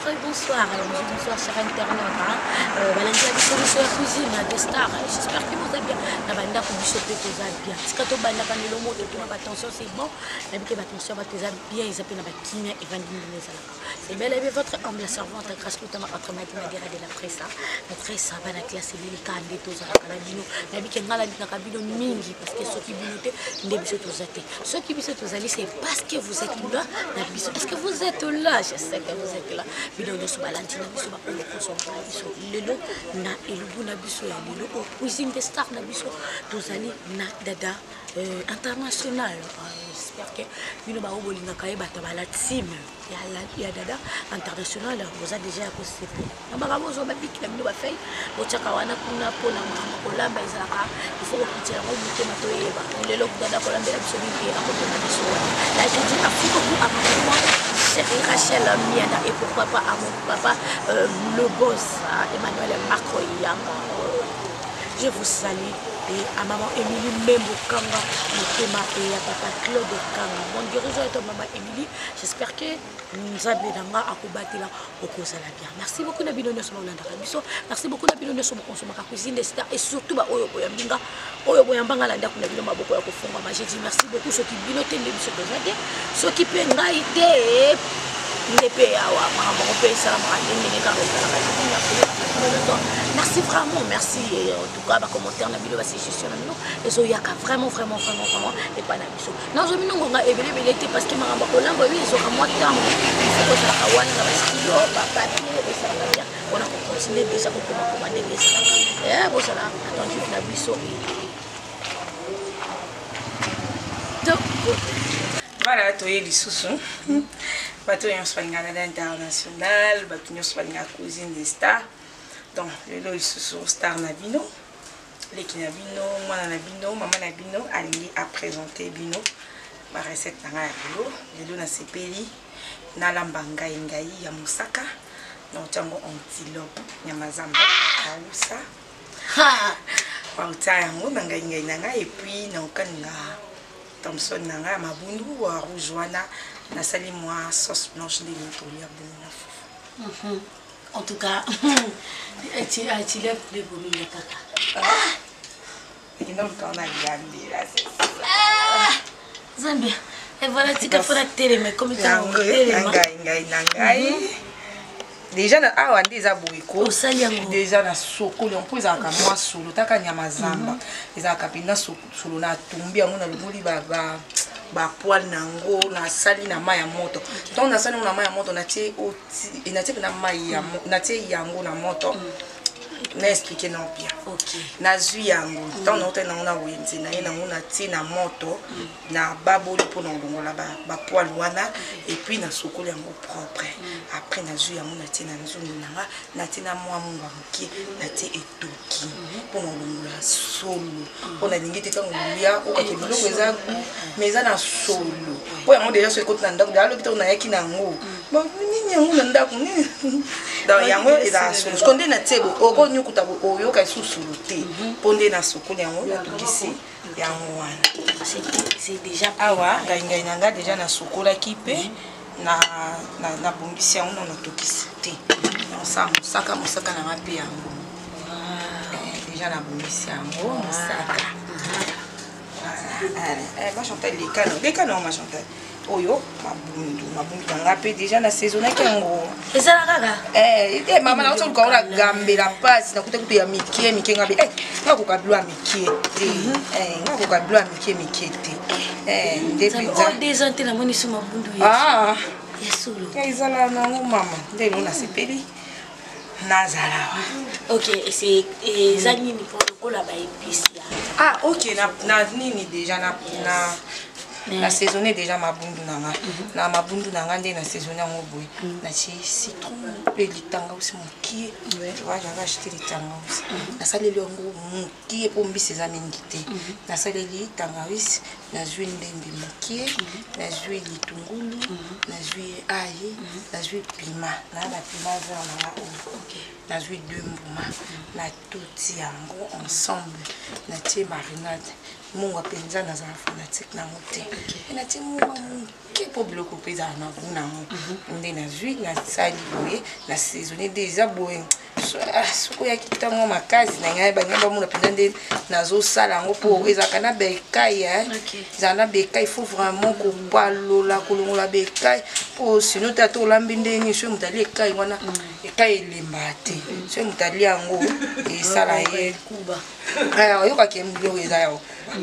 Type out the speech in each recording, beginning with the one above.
très bonsoir. Bonsoir chers internautes. Valentin Bissot la cuisine des stars. J'espère que vous allez bien. La bande pour Bissot tous bien. Si quand on bande quand le mot de tout attention c'est bon. La que attention va tes bien ils appellent la kiné et vandine c'est bel et bien votre humble servante grâce notamment entre Madina Guerra de la presse. La presse va la classe lilikande tous à la bino. La bi ngala na kabino mingi parce que ceux qui binoté ndé Bissot tous até. Ceux qui Bissot tous ali c'est parce que vous êtes là. La Bissot parce que vous êtes là. Je sais que vous êtes là. Bino no Valentina Bissot ba on consommer Bissot. Lelo na elubu na Bissot ya lelo au cuisine des stars na Bissot tous ali na dada international. J'espère que bino ba obolinga kaye batabala team ya dada international vous a déjà accepté. Na ba bozo ba biki na bino ba fay bo chaka wana kuna pona mama kolamba izaka il faut que on mute matoyeba lelo dada kolamba la Bissot bi na ko na Bissot. Là je dis merci beaucoup à moi chérie Rachel Miana et pourquoi pas à mon papa le boss Emmanuel Macron Yanga. Je vous salue et à maman Émilie Membokanga, Motema et à papa Claude Kanga. Mon dirigeant est maman Émilie. J'espère que nous avons accoubaté là au cause à la bien. Merci beaucoup Nabino Nyoso Maulanda Biso. Merci beaucoup Nabino Nyoso Consommer cuisine des stars et surtout ba Oyo Boyambinga. Oyo Boyambanga Landa Kunabino Maboko ya kofunga. J'ai dit merci beaucoup ceux qui binotent les biso de ceux qui penga idée. Merci vraiment, merci en tout cas, commentaire na bilo c'est juste na nous et so yaka vraiment et pas na biso. Non je minongo nga ebelebelete parce que maramba kolamba oui so ka moi temps. Il faut que ça kawana na baskilo, papier et ça va bien. On a continué déjà pour commander des ça. Eh bon ça là, attendu na biso. Voilà, toye lisusu. Bato yon soigna l'international, bato yon soigna cuisine des stars. Donc, lelo lisusu star na bino, leki na bino, mwana na bino, maman na bino, alingi a présenter bino ba recette na ya lelo. Lelo na sepeli na lamba ngai ya musaka. Donc tango antilope nyamazamba kausa. Ha! Wa utango na ngai na ngai et puis na okanga Thompson nanga mabundu wa rouge wana na sali moi sauce blanche de l'intérieur de la. En tout cas, tu lèves les volumes de caca. Et non quand on a gardé là c'est ça. Zambia. Et voilà tu as fait la télé mais comme tu as ngai déjà na awa ndeza boyiko déjà na soko le mpo ezaka mwa solo taka nyama zamba ezaka pinda solo na tumbi yango na lubuli ba poil nango na sali na mai ya moto donc na sali na mai ya moto na tie oti na tie na mai ya na tie yango na moto na expliquer non bien OK na zui yango donc na otena na wenzi na yena na tie na moto na baboli pour ndongola ba poil wana et puis na sokoli yango propre après na zui yango na tie na nzungu na tie na mwa munga mokie na tie etoki pour ndongola solo pour na lingite tango lia o ka ke biloko eza mais eza na solo po yango déjà so ekoti na ndako dalo kitoko na yaki nango bon nini yango na ndako nini donc yango eza solo skonde na tie oko nyukuta oyo ka susulu te ponde na sokoli yango na tukisi yango wana c'est déjà awa ngai nanga déjà na sokola kipe na bombisi yango na tukisi te musaka na mapi yango déjà na bombisi yango musaka ma Chantal les canons ma Chantal oyo mabundu nanga pe déjà na saison na kango ezala kaka mama na otso ko na gambela passe na kuta ya mikie ngabe ngako ka blua mikie te ngako ka blua mikie te depuis ça des ans te na moni suma bundu yesulu ezala nango mama ndelo na sepeli nazala OK c'est ezali ni pour kola ba épices OK na nini déjà na saisonné déjà mabundu nanga na mabundu nanga ndé na saisonné yango boy na citron pe litanga aussi mokie tu vois j'avais acheté litanga aussi na saleli yango mokie pour mbisi eza mingi te na saleli litanga aussi nazwi ndembe mokie nazwi litungulu nazwi ail nazwi pima na bapima vert nanga oyo nazwi 2 mbuma natoti yango ensemble natie marinade mungu apenza nazala fanatique nango te natie mungu moke mpo biloko mpe ezala na vu nango nde nazwi nasali boye na saisonne nde eza boye soki oyaki ntango makasi na ngai bangai bamona mpenza nde nazosala yango mpo ezalaka na bekai ezala na bekai faut vraiment kopalola kolongola bekai mpo sino te ata olambi ndenge soki moto ali ekai wana ekai elemba te soki moto ali yango esala ye oyokaki biloko eza yao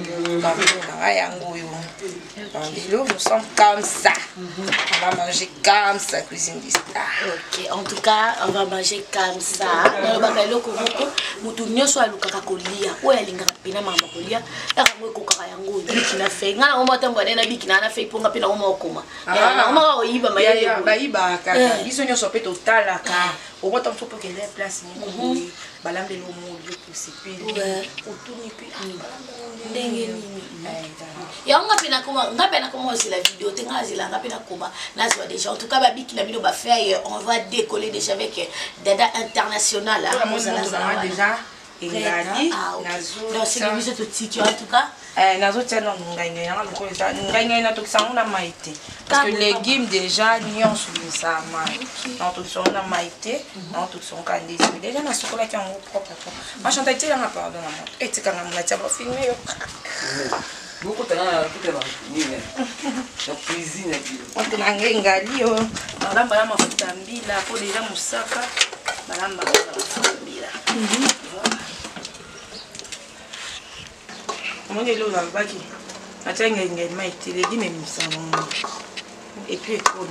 nous sommes comme ça. On va manger comme ça, cuisine du star. Ok, en tout cas, on va manger comme ça. En tout cas, on va décoller déjà avec Dada International. Déjà, c'est le tout petit, en tout cas. Parce que les légumes déjà nions sur ça tout son na maïté tout son candice déjà na chocolat qui en propre ma chantais là na pardon et tu quand on a tiens filmer beaucoup de gens qui la cuisine on te ngali yo malamba ya mafuta mbila pour déjà musaka malamba mbila comment est l'eau baki atia ngenge maïté les légumes même ça et puis écoute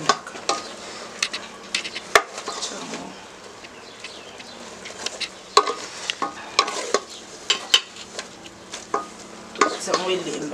ça mouille lemba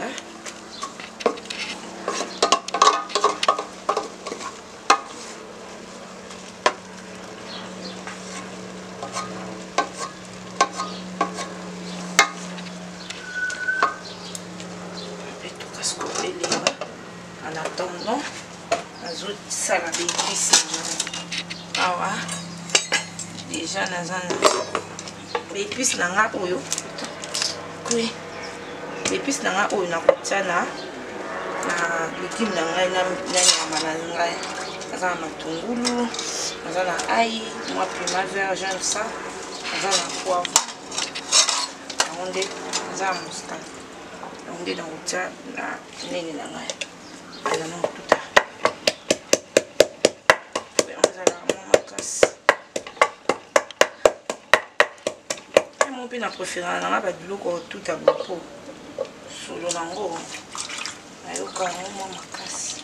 en attendant ça la béquisse awa déjà nazana béquisse nanga oyo oui béquisse nanga oyo nakotia na légume na ngai na nyama na ngai naza na matungulu naza na ail mwa pima vert jaune ça naza na poivre yango nde naza na mostarde yango nde nakotia na nene na ngai eza na motuta mpe na préféré nanga babiloko tuta bopo solo nango nayoka yango mwa makasi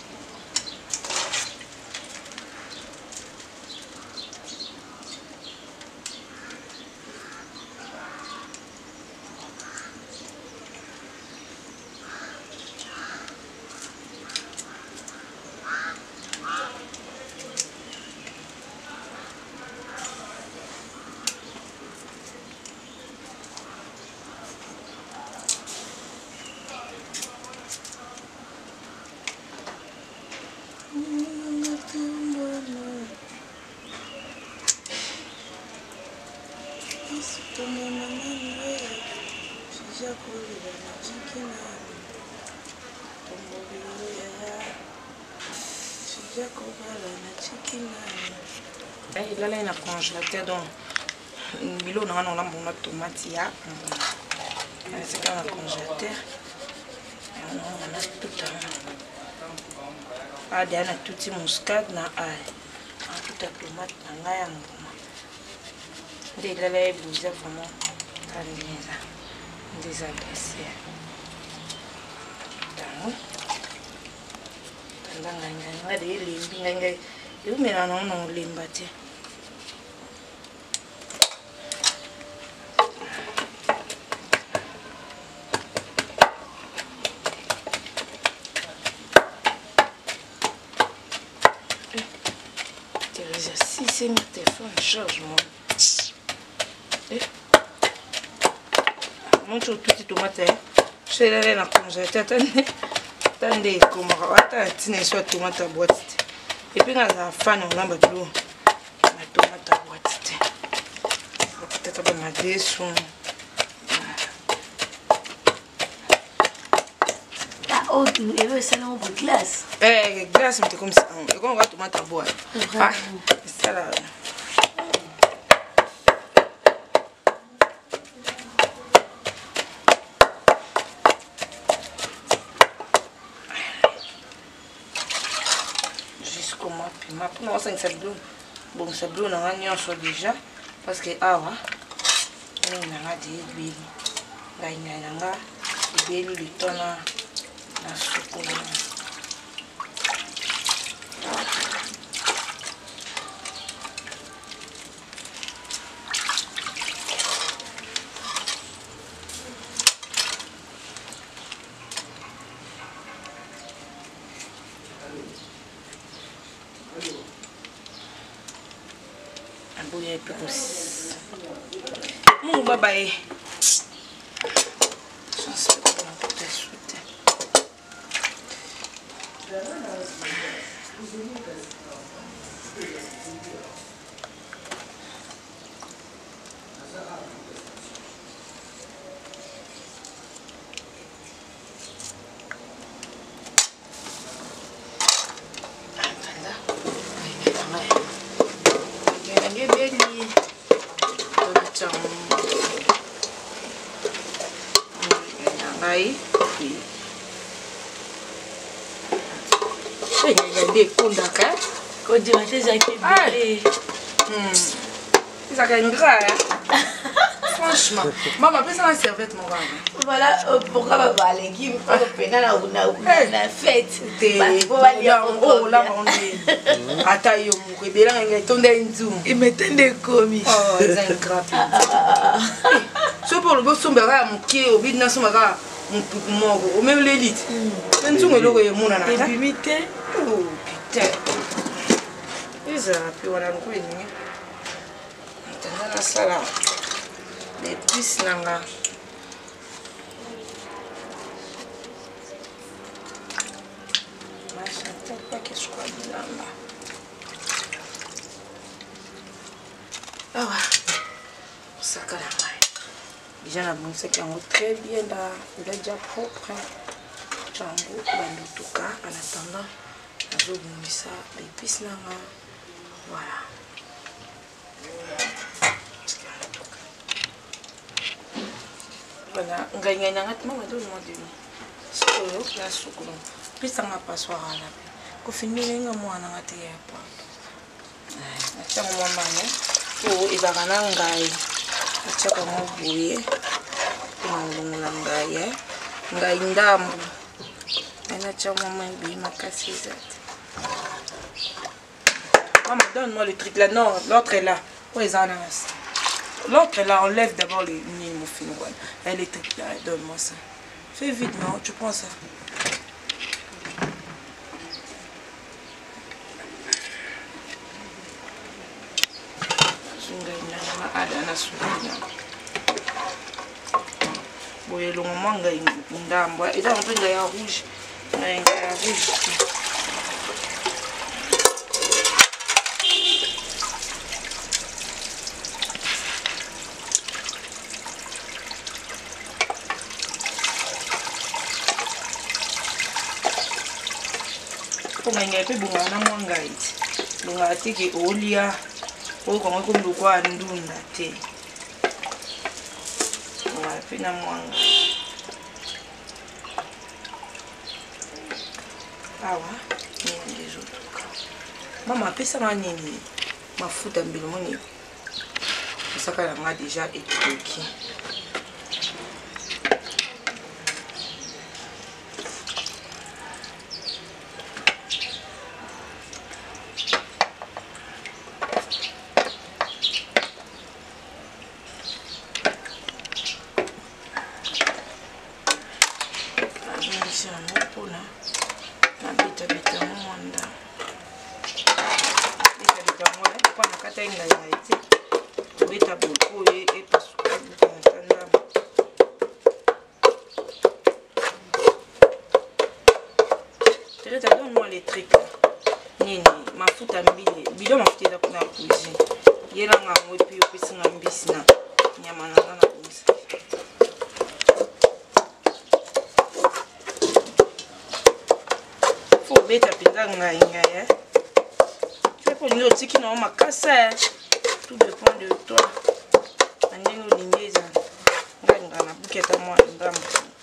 elala na congélateur donc bilo nanga na olambonga tomate ya esika na congélateur na tuta adia na tuti muscade na ai tuta tomate na ngai ya mbuma nde elala ebouza vraiment kaneza des appréciés tango tanda ngai de lembi ngai eumela nango na olemba te Teresa, si c'est mon téléphone, charge-moi. Monte tout petit tomate, chelele na congélateur tande komaka ata tina so tomate boîte et puis na fan on lamba bilo na tomate boîte te peut-être pas na desu oh tu es ça non pour glace glace mais comme ça et quand on va tomate boîte ah ça là Maintenant, on sait bon, c'est bleu, on a un déjà parce que awa, on a dit l'huile, on a l'huile, le ton la soupe. Bye bye. Franchement, maman, peut ça serviette mon gars. Voilà pourquoi papa l'équipe la fête. Oh là on est. Atayo mouké là il est tombé nzou. Il mettait des commis. Oh, c'est incroyable. C'est pour le boss sombera mouké au bid na sombera mon même l'élite. Nzou ngelo ko yemuna na. Limité. Oh putain. Ils a pu on a beaucoup ni. Tana sala. Les puces nanga. Pas que je crois là. Ah ouais. Ça calme. Déjà la bonne c'est qu'on très bien là, il est déjà propre. Django en tout cas en attendant la zone ça les épices là. Voilà. Voilà, nganya ngat mama do mo dimi. Solo la sukulu. Pisa nga passoir ala. Ko finile nga mwana ngati yepa. Acha mama ne. O ibagana ngai. Acha ko mo buye. Ngulungula ngai. Ngai ndambu. Ana cha mama bi makasi zati. Maman, donne-moi le truc là. Non, l'autre est là. Où est ananas? L'autre est là, on lève d'abord les moufines. Elle est là, donne-moi ça. Fais vite, non? Tu prends ça. Boye le moment ngai ndamba eza un peu ngai ya rouge ngai ya rouge ko ngai pe bunga na mwanga iti bunga tiki olia ko ko ko ndo kwa ndunda te pina mwanga awa nini ndezotuka mama apesa nga nini mafuta mbilo moni esaka yanga deja etoki truc nini mafuta mbili bidon mafuta eza kuna cuisine yelanga ngo epi opesinga mbisi na nyama na komisa faut beta pinza ngai tu peux nous otiki na makasa tout dépend de toi andenge olingi eza ngai ngana buketa mwa ndambo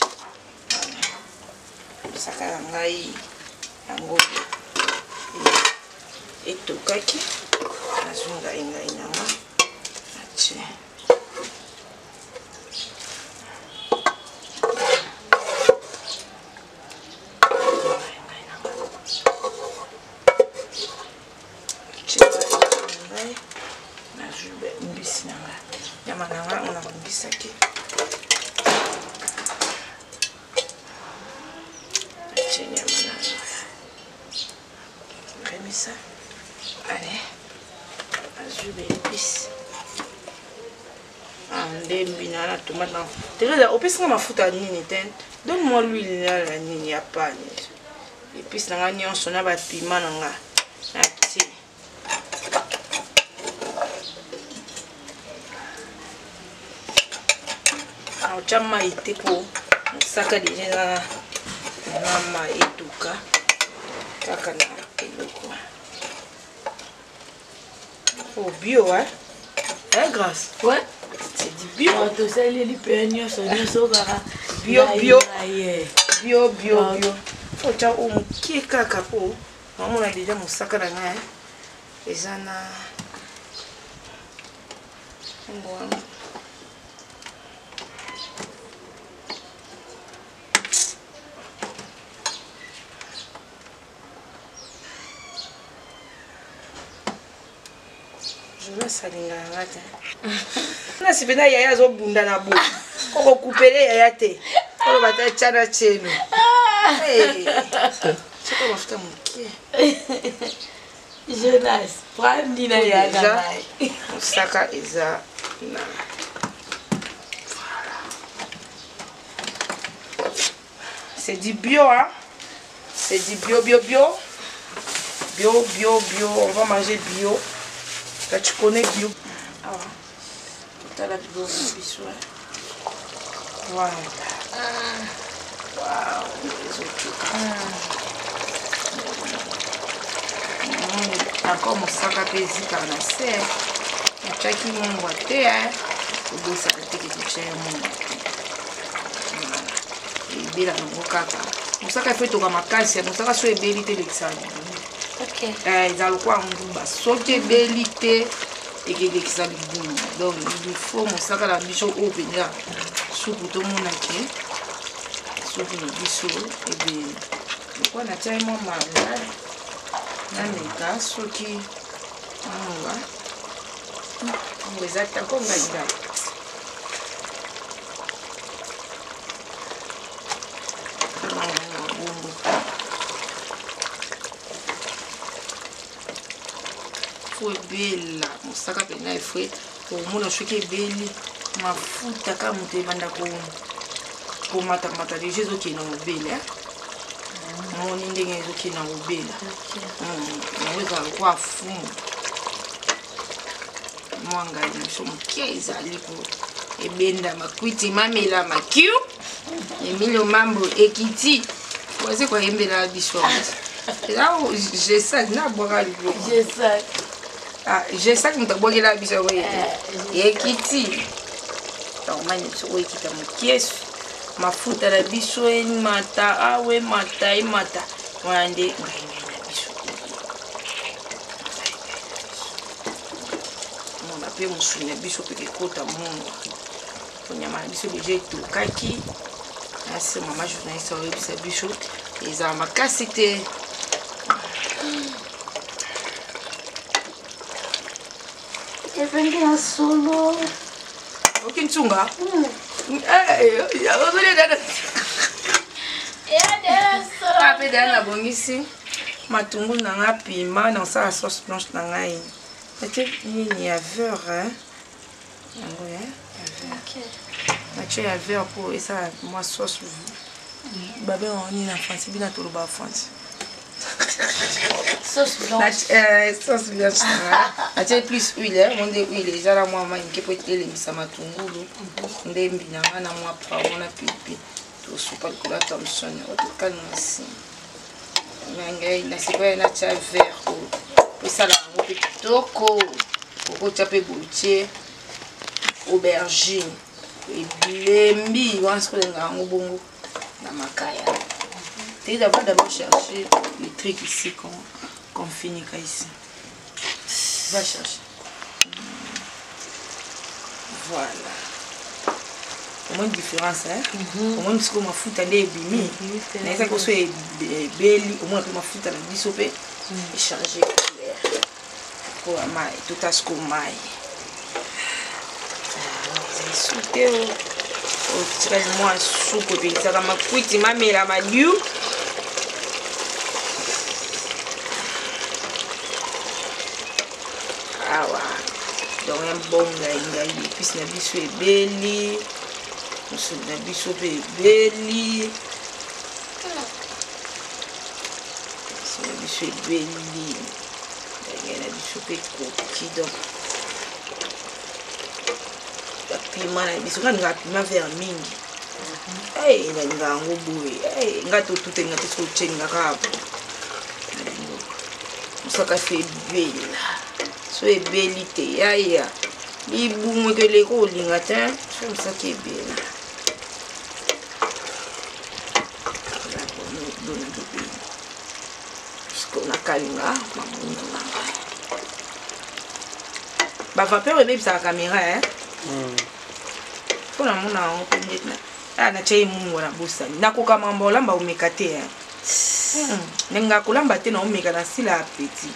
saka na ngai yango etokaki nazwi ngai nanga atie nazwi mbisi nanga nyama nanga ona kombisaki atie nyama nanga remisa allez azwi bénéfice ndembi na tomate na Teresa opesinga mafuta nini ten donne-moi l'huile na nini ya pani épice nanga nyonso na bapima nanga atie aotya mai te po mosaka deja na mai etuka kaka na eloko oh bio grâce ouais c'est du bio to sali li penyo so kaka bio otya omokie kaka po mamona deja mosaka na ngai eza na ngwana salinga yanga te nasi pena yaya azobunda na bo okokupele yaya te oyo batatya na tyeno soka mafuta mokie Jonas prendina yaga mosaka eza na c'est du bio c'est du bio on va manger bio. Là, tu connais bio. Ah, tu as la bio. Voilà. Waouh. Encore mon sac à pézi par la serre. Tu as qui m'ont boité, hein. Au bout, ça a été que tu as mon boité. Et bien, là, mon caca. Mon sac à fait tout comme ma casse. Mon sac à soit ébélité l'examen. Ok. Ezalo kwa mbuba soki ebeli te ekelekisa libulu donc il faut mosaka na biso oyo mpenza supu tomonaki supu na biso ebeli lokwa natia mwa malade nameka soki awa ngo eza tako ngai ebela mosaka pena efue omona soki ebeli mafuta kaka moto ebanda komatamata deja ezokende na mobele moni ndenge ezokende na mobele yango ezala lokwa fumu mwa ngai na biso moke ezali po ebenda makwiti mamela makiu emilio mambo ekiti oze koyembela biso eza jesak nabwaka liboko jesak moto abwakela biso ekiti omani biso oyo ekita mokiesu mafuta na biso emata awe emata wana nde ngai na biso mona mpe mosuni na biso mpe ekota mungu onyama na biso deja etokaki asi mama journaliste oyebisa biso ezala makasi te evenge ya solo okintunga mpe dala nabongisi matungulu na nga pima na osala sauce blanche na ngai natie nini ya veur yango natie ya veur mpo esala mwa sauce babenga nini na france bina toloba france Sauce blanche. Sauce blanche. Atie plus huile, on dit huile déjà la moi qui peut être les matungulu. Ndembi na ngana moi poivron na pipi. Tout super cola Thomson, tout calme ici. Mangai na sipa na cha vert. Pour ça là, on peut toko. Pour taper goutier. Aubergine. Et blembi, on se connaît en bongo. Na makaya. Et d'abord chercher les trucs ici qu'on finit ici. Va chercher. Voilà. Au moins une différence, hein? Au moins ce qu'on m'a foutu à l'ébimi. Mais ça qu'on soit belli, au moins on m'a foutu à la bisopée et changer couleur. Pour la maille, tout à ce qu'on maille. Souté au petit moi soupe et ça m'a foutu ma mère ma lieu. Awa donc un bon ngai puis na biso ebeli musu na biso pe ebeli so na biso ebeli ngai na biso pe koki donc la piment na biso kan nga piment vert mingi nga ngo boye nga to tout nga to so chenga ka musaka fe bela so ebeli te yaya libumwe ke leko olinga te so musaka ebela nakalinga mamundu na ngai bavapeur ebebisaka caméra mpona mona yango mpe ndeti na tia mungu na bosani nakoka mamba olamba omeka te ndenge akolamba te na omeka na sila ya peti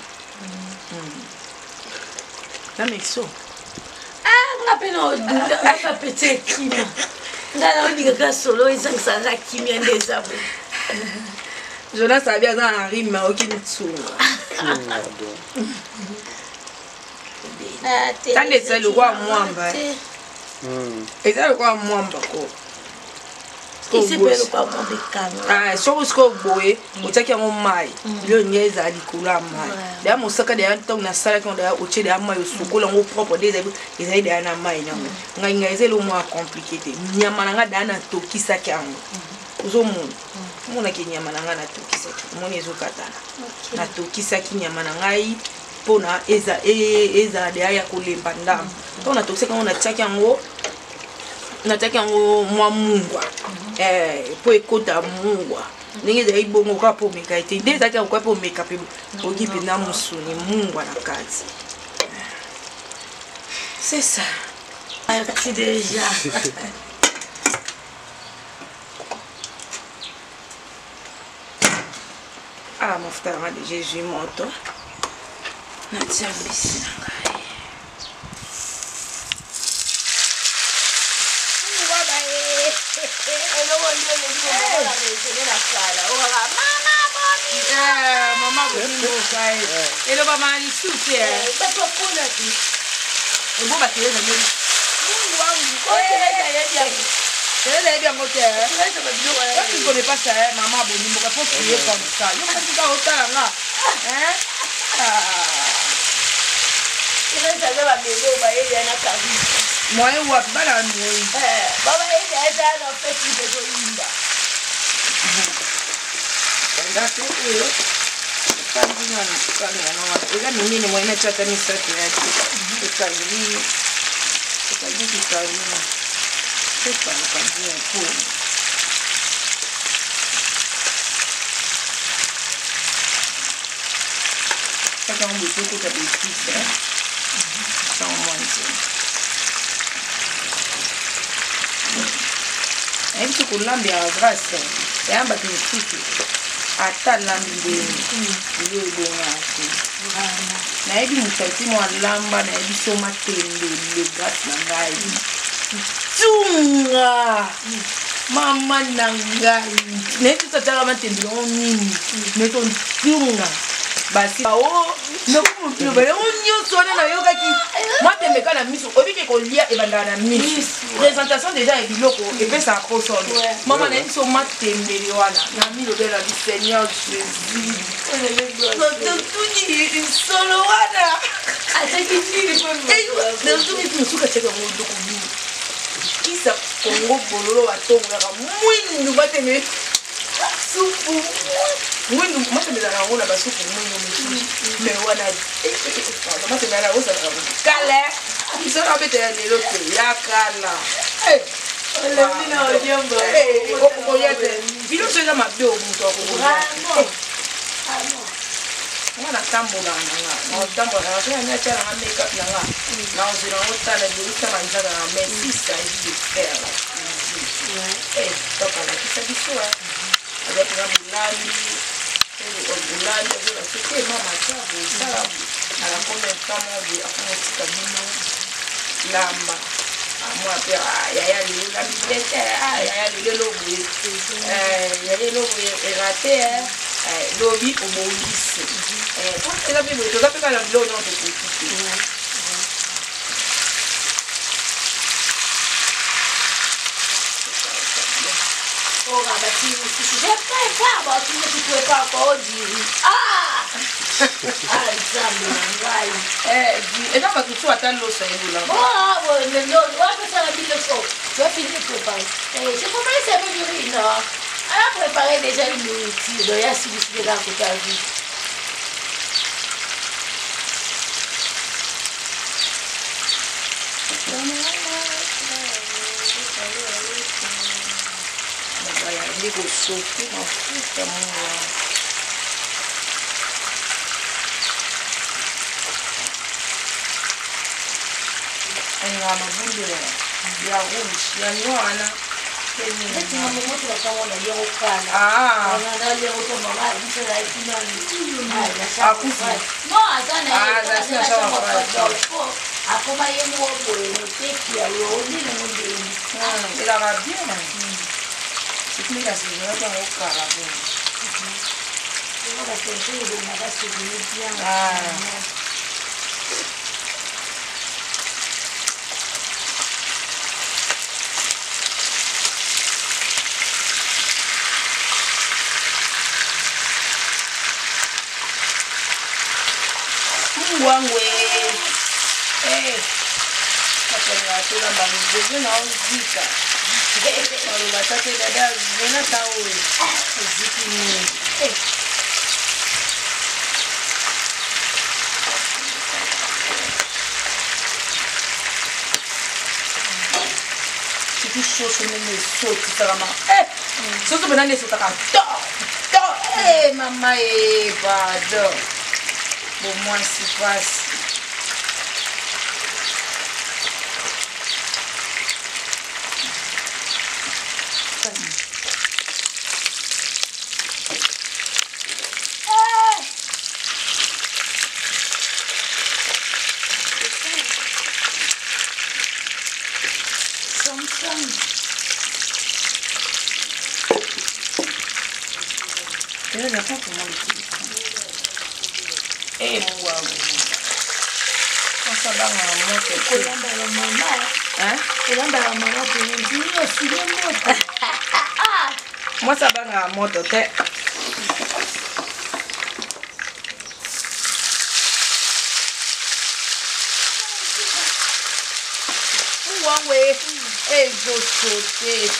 na mexo nga mpe na odula aka peti ekima nga na olingaka solo esangisaka kimia nde eza bo Jonas abi aza na rime aoki mitsunga tande eza lokwa mwamba eza lokwa mwamba ko soko siko boye otiaki yango mai biloko nge ezala likolo ya mai deya mosaka deya ntango nasalaki yango deya otie deya mai osokola yango propre de ezali deya na mai nango ngai ngai eza elo mwa compliqué te nyama na nga deya natokisaki yango ozomona omonaki nyama na ngai natokisaki omoni ezokatana natokisaki nyama na ngai mpona ezala deya ya kolemba ndambo ntango natokisaki yango natiaki yango mwa mungwa po ekota mungwa ndenge ezali bongo kaka po omeka ete nde ezalaki yango po omeka mpe oki mpena mosuni mungwa na kati c'est ça merci déjà mafuta nanga de jésus moto natia mbisi na ngai mama bolingoka eloba malisusu ebo bateleza ndeli Tereza yebi yango te tu ne connais pas ça maman bolimboka faut crier comme ça yo kasi ka otala nga Tereza za ba belo ba yeya na kabisa moyen wapi bana noi baba yeya za na festi de zoimba ndate oyo kandinya na kandinya na eza minene moyen chata ni sati ya kandinya kandinya c'est pas kandinya pour ça on peut tout à bêtise ça on mange tu kulambia grâce yamba tusiku ata lambi ndeni ngati na ebi mutati mo lamba na ebi soma tendele grâce na ngai tunga mama na ngai na ebi tata matendele o nini meto tunga basi o no kumupilo bale onyo sona na yoka ki matembe kana na miso obiki kolia ebanda na miso présentation déjà ebiloko epesa ko solo mama na biso matembele wana na milo de la Seigneur Jésus tuni solo wana atakitini kwa ndio ndio suka cheka ngo ko ni kisa kongo bololo batongo ya mwindu batenge supu mwindu matembele na ngona basupu mwindu me wana matembele na osa kale isora bete ya lelo te ya kala Lemina odiombo. Okoyete. Bilo seza mabe omuntu akokoya. Mwana tambola nanga. Na tambola na so ya tshela nga make up nanga. Na ozira ngotala dilisa manzaka na Messi ça de faire. Toka la kisa biso. Avec la mulani. Mulani de la société mama tabo sala. Ala kome kama bi akomotika bino. Lamba. Moi père yaya la bibliothèque yaya le lobo yaya lobo est raté lobby au Maurice pour la bible tu vas faire la vidéo dans tes petits oh rabati je prépare bon tu ne pouvais pas encore dire et non, tu sois à l'eau, ça est là. Oh, mais non, on va faire la bille de faux. Tu vas finir de préparer. J'ai préparé ça peu du riz, non? Elle a préparé déjà une nourriture. Donc, il y a si vous là côté à vie. Il y a des sauter dans tout le monde. Ya mabunde ya rouge ya noana eti mambo moto wakaona leo kana wana leo to mama ndio la kinani akufa no azana sina shawa akoma yemu obo teki ya yo ni le monde ila va bien c'est la saison dans au cara bon on va faire le magasin de bien Wangwe Kapena tula mbangu na uzika Wala tate dada zena tawe Ziki ni Kitu soso nene soti sarama Soso benane sotaka Mama bado Bon, moi, c'est pas. Eh, moi, on s'en va en moto. Colamba la maman. Hein? Colamba la maman pour nous dire aussi les motos. Moi, ça va en moto. Ouais. Eh, je sautais.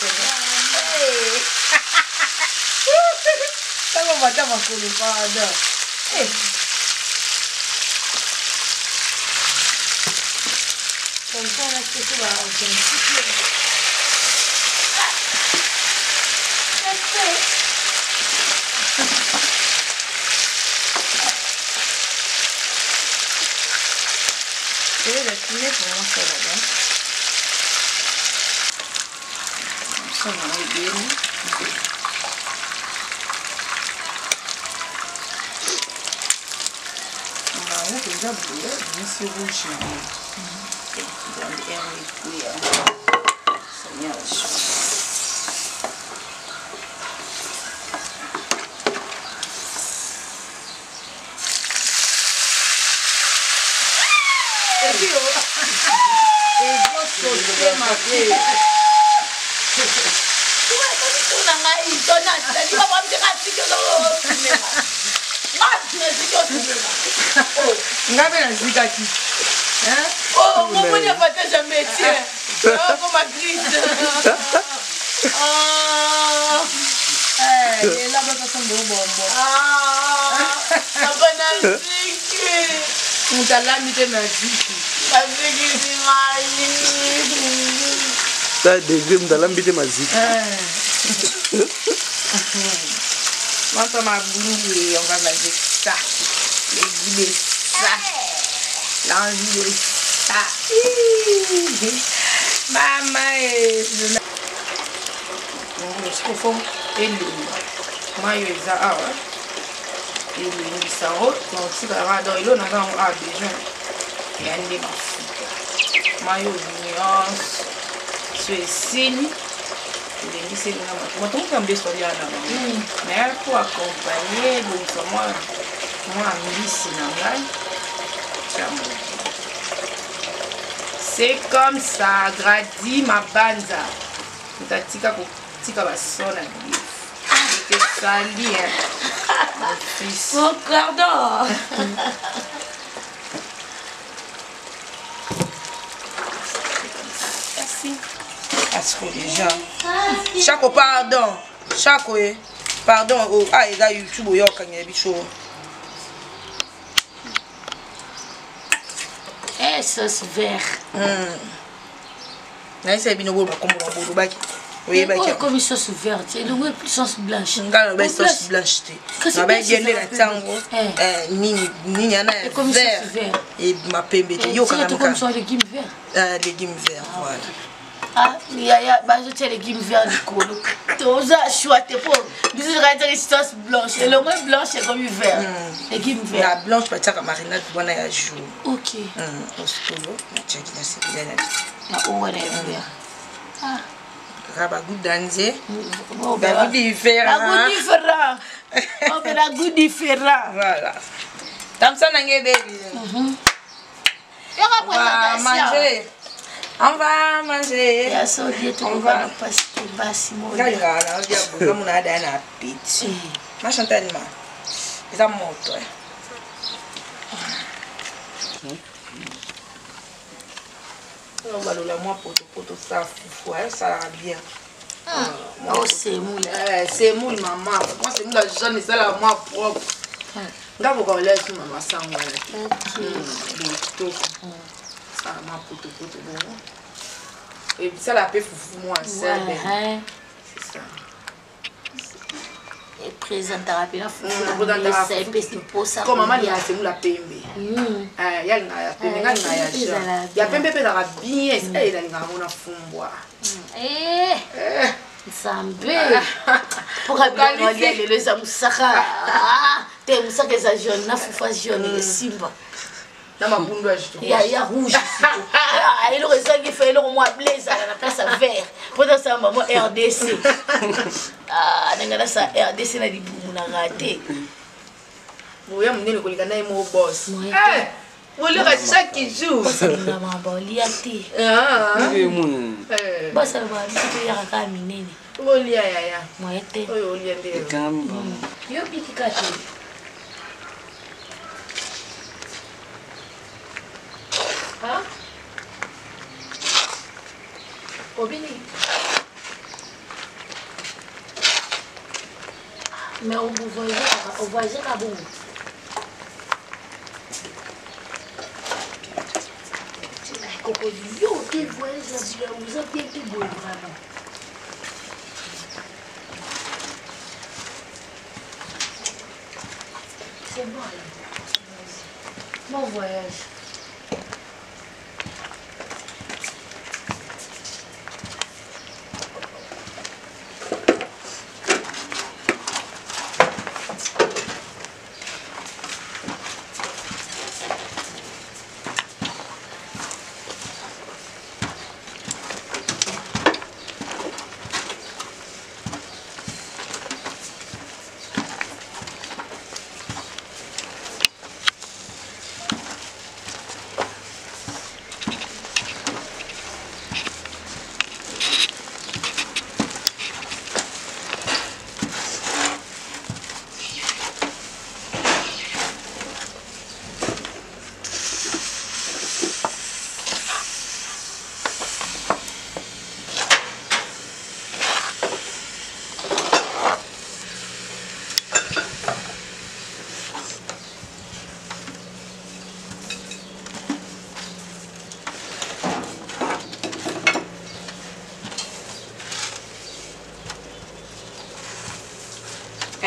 Ça va pas ma colombe. Eh. Comme ça, on a fait tout là. Je vais la finir pour moi ça là-bas. Ça va bien. On va déjà brûler, mais c'est rouge. Dans l'air et puis Seigneur ezosote mabe ngabe nazikaki omoni apartage ya métier koma grise lela basasombe obombo abana ziki moto alambi te na ziki bazikisi ngai ta degré moto alambi te maziki Manta mabouille, on va manger ça. Le goût de ça. L'envie de ça. Maman est de la... Je confonds. Et le... Mayo est ça. Ah ouais. Et le bisaro. Donc si tu as un il on a besoin. Il y a des mafika. Mayo nuance. Suicide. C'est mais pour accompagner moi c'est comme ça gradi ma banza tika basona que sali mon fils oh pardon merci parce que déjà chaque pardon chaque pardon oh ah il a YouTube yo kanya bicho sauce vert na ese bino bo bakombo bodo baki oui baki comme sauce vert c'est le plus sauce blanche ngalo ba sauce blanche te na ba gende la tango nini ana vert et ma pembe te yo kana comme ça légumes verts légumes verts voilà ah yaya bazotia légumes verts likolo toza choite po biso rete sauce blanche et le moins blanche c'est comme vert légumes verts la blanche patiaka marinade bona ya jour OK ostolo chaki na sepilana na owana vert ah raba goût différent on fait la goût différent voilà tam ça nangé baby on va manger. Ya so dia tu va passer basi mo. Galera, na dia buka muna da na pizza. Mas Chantal ma. Esa moto. On va le moi poto ça fou, ça va bien. Oh c'est moule. C'est moule maman. Moi c'est moule jaune ça la moi propre. Ngabo ko le tu maman sango. Ça m'a poto bon. Et ça la paix foufou moi c'est ça. Et présente thérapie là foufou ça comme maman ya c'est la pembe. Ya na ya pembe nga na ya. Ya pembe pe la bien et la nga mona fumbwa. Nzambe. Pourquoi bien aller les amusaka. Te musaka za jaune na fufa jaune simba. Na mabundo ya rouge il aurait ça qui fait le moi blaze à la place à vert pour ça maman RDC nangana ça RDC na di na raté moya munene kolika na mo boss wole ka chaque jour ça na mamba liati boss ba biso ya ka minene olia ya moete oyo olia ndero yo bitikati hein? Obini. Mais on voyage à bon. Yo, tu voyages à bien, vous avez été beau vraiment. C'est bon là. Bon voyage.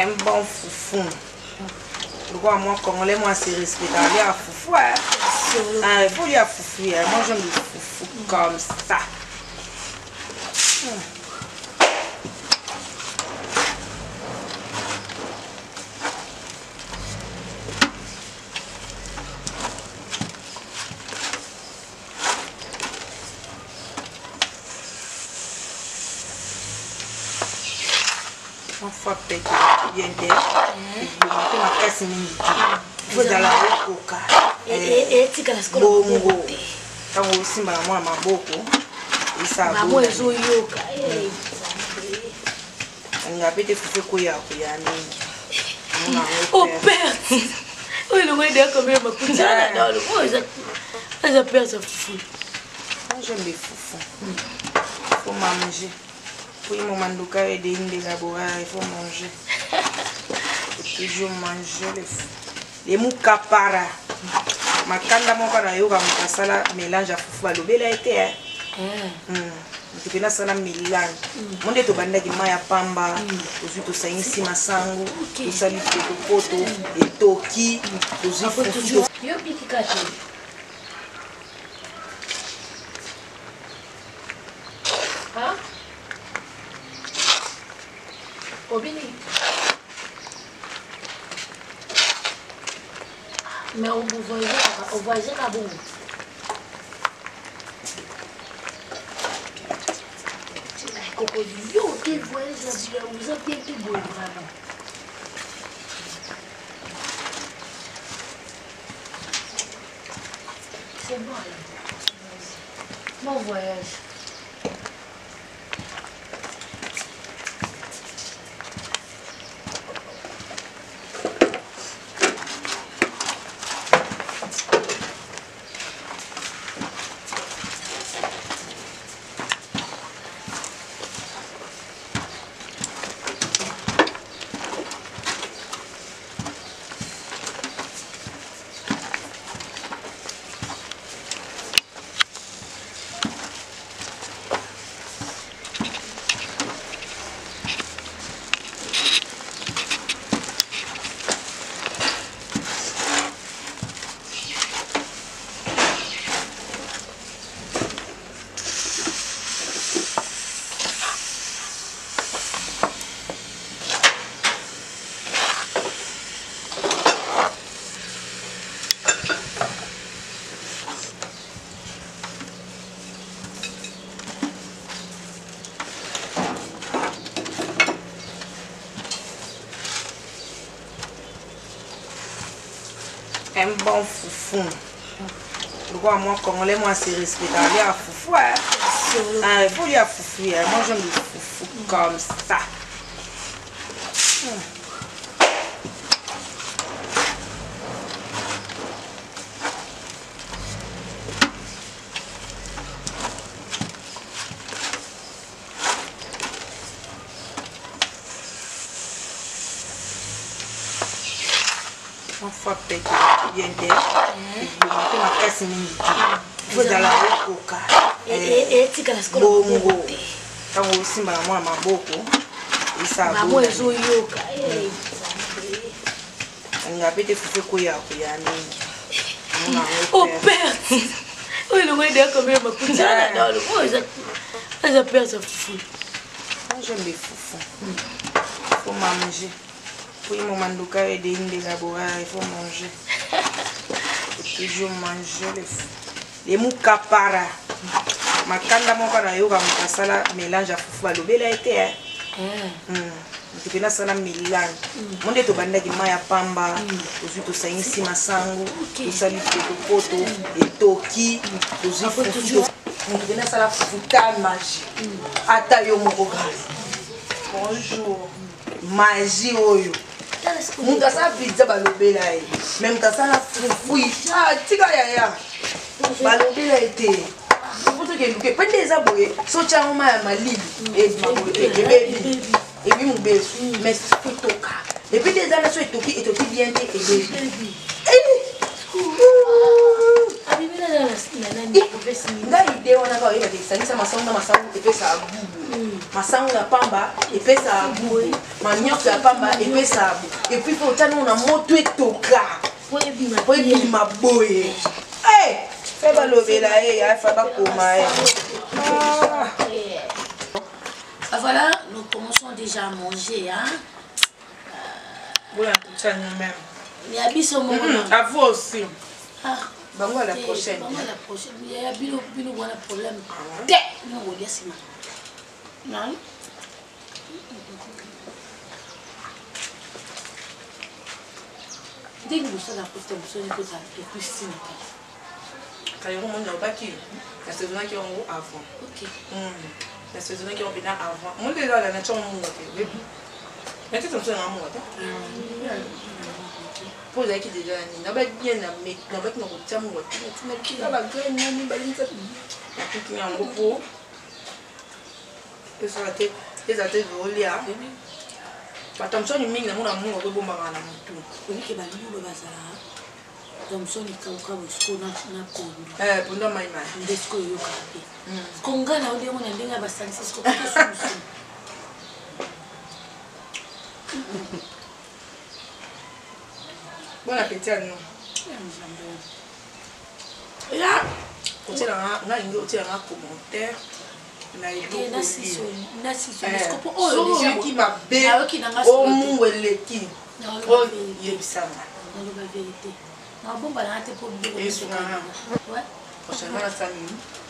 Un bon foufou. Pourquoi moi, Congolais, moi, c'est respecté. Il y a foufou, hein. Il faut lui a foufou. Moi, j'aime le foufou comme ça. On fait peut-être bien d'air. Et puis, on va faire ça. Il faut aller au coca. Et tu as la scola. Bongo. Quand on s'y met à moi, ma boko. Et ça va. Maman est au yoga. On a peut-être fait quoi il y a oh père. Oui, le moyen d'air comme il m'a coûté. Oh, ça perd ça fou. Moi, j'aime les foufous. Il faut manger. Pour le moment où il y a des laboratoires, il faut manger. Il faut toujours manger les moukapara. Ma kanda mon para yoga mukasala mélange à foufou à l'obé là été. Tu peux ça la mélange. Mon de to banda ki maya pamba. Ozu to sa insi masango. To sali to poto et toki. Ozu foufou. Yo piki kati. Hein? Obini. Mais on voyage à bon. Yo, tu voyages là, vous avez bien tout beau vraiment. C'est bon là. Mon voyage. Un bon foufou. Pourquoi moi, Congolais, moi, c'est respecté. Il y a foufou, hein. Il faut lui a foufou. Moi, j'aime le foufou comme ça. On fait peut-être bien d'air. Et puis, on va faire ça. Il faut aller au coca. Et tu as la scola. Bongo. Quand on s'y met à moi, ma boko. Et ça va. Maman est au yoga. On a peut-être fait quoi il y a oh père. Oui, le moyen d'air comme il m'a coûté. Oh, ça perd ça fou. Moi, j'aime les foufous. Il faut manger. Pour le moment où il y a des laboratoires, il faut manger. Il faut toujours manger les moukapara. Ma kanda mon para yoga mukasala mélange à foufou à l'obé là été. Tu peux ça la mélange. Mon de to banda ki maya pamba. Ozu to sa insi masango. To sali to poto et toki. Ozu foufou. Tu peux ça la fouta magie. Ata yo moko grâce. Bonjour. Magie oyo. Muta sa pizza balobela e. Même ta sa la foufou. Ah, tika ya. Balobela été. Faut que pas des aboués. Socha on ma malib et baby. Et puis mon bébé mais faut toka. Et puis des années soit toki et toki bien et baby. Là idée on a pas eu ça ça m'a sonné ma ça et puis ça masango ya pamba epesa boye manioc ya pamba epesa et puis pour tana on a moto etoka po ebima boye fais balobela fa bakoma Voilà, nous commençons déjà à manger. Hein? Voilà, tout ça nous-mêmes. Il y a bis au moment. À vous aussi. Ah, bon, à la prochaine. Bon, à la prochaine. Il y a bilo voilà problème. Non, on dit ça. Non. Dès que vous savez la prochaine, vous savez que ça est plus simple. Quand il y a un monde qui la saison qui est avant. Ok. La saison qui est avant. Moi, déjà, la nature, mais tu sais, c'est un mot. Pour les qui déjà, il n'y a pas bien à mettre, il n'y a pas de temps, il n'y a pas de temps, il n'y a pas de temps, il y a un repos. Et ça a été volé. Attention, il y a un amour, il y a un amour. Oui, il y a un amour. Thompson ikauka buskona na kondo bunda maima ndesko yoka pe konga na ode mona ndenga ba San Francisco ko susu bon appétit à nous ya otela na ingi otela na commentaire na ido na siso ndesko po oh déjà qui m'a bé oh mungweleki oh yebisanga na la vérité. Non, bon, bah, t'es pas obligé de faire ça. Ouais. Prochainement, la famille.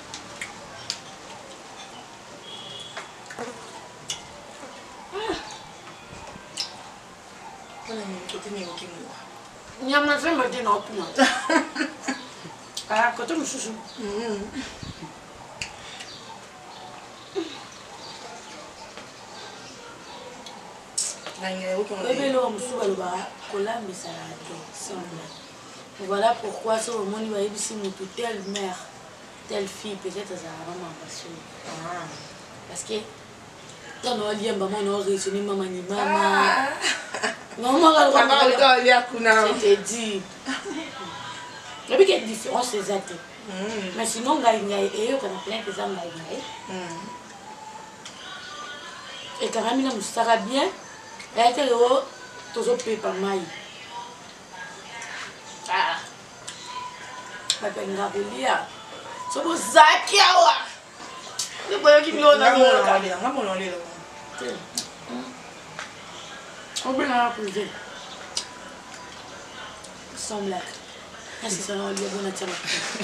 On a mis côté niveau qui mourra. Il y a ma femme qui est non plus. Ah, côté monsieur. Voilà pourquoi ce moment il va y avoir telle mère, telle fille, peut-être ça va vraiment passer. Parce que quand on dit maman on a raisonné maman ni maman. Maman je t'ai dit. Il y a une différence c'est ça. Mais sinon on a plein de gens et quand même ça va bien. Et là tu as tout par maille. Ah, bapenga kulia sobo zaki awa le boyo ki lona ngamo lelo on peut la poser sans blague est-ce que ça va lui bonne attirance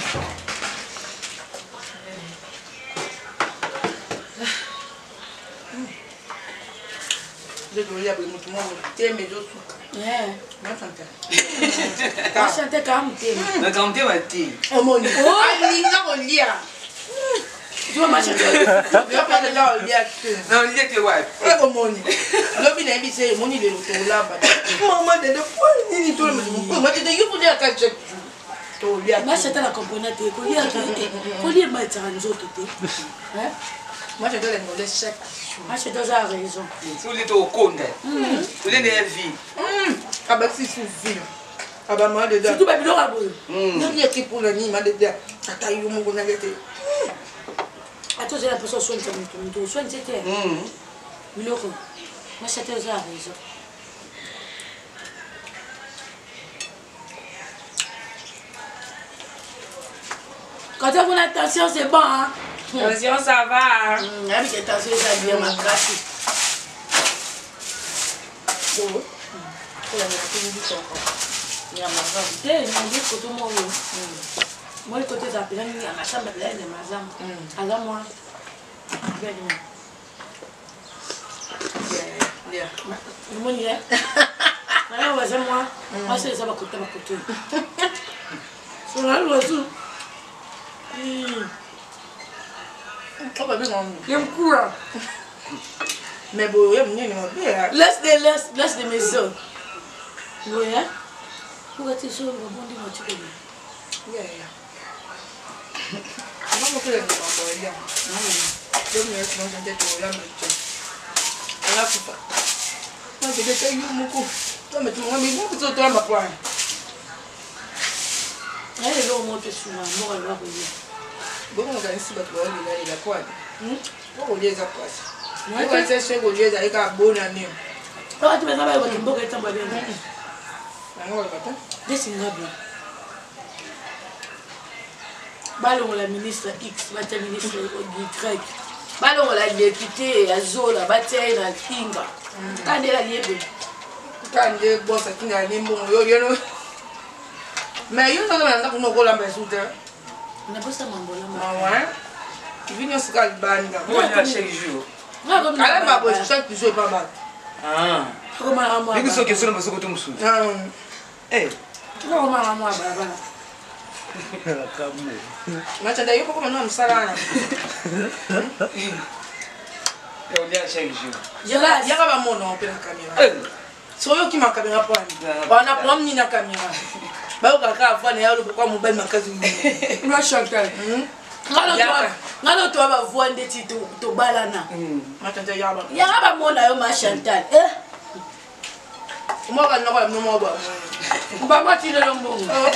je dois y aller pour tout le monde t'aimes je yeah moi chanter moi chanter comme t'aimes na chanter ma ti oh mon dieu ali na olia tu vas marcher je pas de là olia non il était ouais oh mon dieu lobi na bise moni le to la ba maman de quoi ni tout le monde moi te dis pour dire que to olia moi chanter la componente ko lire ko lire ma tsanzo tout hein moi je dois les moller chaque moi je dois avoir raison tu les to konde tu les ne vie abasi souvi abama de surtout ba biloko abo non il est pour la nuit ma de tata yo mo na gete attends j'ai l'impression soin de ton soin c'était biloko moi c'était ça raison quand on a attention c'est bon hein attention ça va avec attention ça vient ma crasse oh la matin du soir il y a ma femme t'es dit que tout le monde moi le côté ça peut aller à ma chambre là de ma zam alors moi bien bien le monde là alors vas-y moi c'est ça va côté sur la loi tout mais bon, laisse des maisons. Oui, hein? Pourquoi tu es sur le bon dimanche? Tu connais? Comment organiser votre rôle de la poêle? Pour lier ça passe. Moi, quand c'est ce que lier avec un bon année. Toi, tu vas savoir que tu peux être en bas bien. Ballon la ministre X, la ministre Y. Ballon la député, la Zola, bataille, la Kinga. Quand elle a lié, quand elle est bosse, qui n'a rien bon, mais il y a un peu de temps pour on a pas ça, mon bon. Ah ouais? Il vient sur le bande. Moi, je chaque jour. Elle m'a posé chaque jour, pas mal. Ah. Comment Mais que ce que c'est, c'est que tu me souffles. Eh. Comment moi, Mais tu as dit comment nous sommes là. On vient chaque jour. Il y a pas mon nom pour la caméra. C'est eux qui m'a caméra pour on a promis la caméra. Bah au cas avant il y a le pourquoi mobile m'a cassé. Moi Chantal. Ngalo toi va voir des titres to balana. Matata yaba. Ya ba mona yo ma Chantal. Moi quand on va nous moi ba. Ba ma ti le lombo.